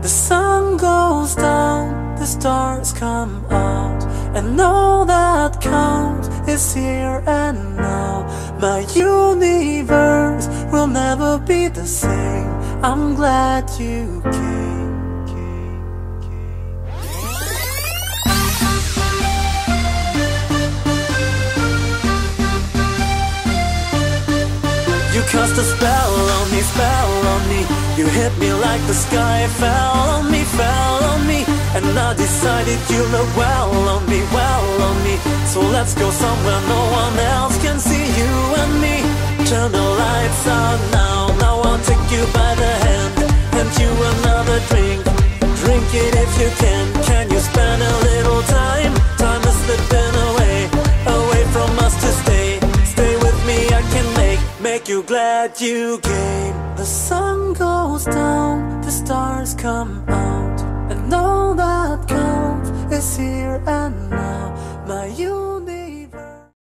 The sun goes down, the stars come out, and all that counts is here and now. My universe will never be the same. I'm glad you came. You cast a spell on me, spell on me. You hit me like the sky fell on me, fell on me. And I decided you look well on me, well on me. So let's go somewhere no one else can see you and me. Turn the lights out now, now I'll take you by the hand, hand you another drink. Drink it if you can you spend a little time? Time is slipping away, away from us to stay. Stay with me, I can make you glad you came. The sun goes down, the stars come out, and all that comes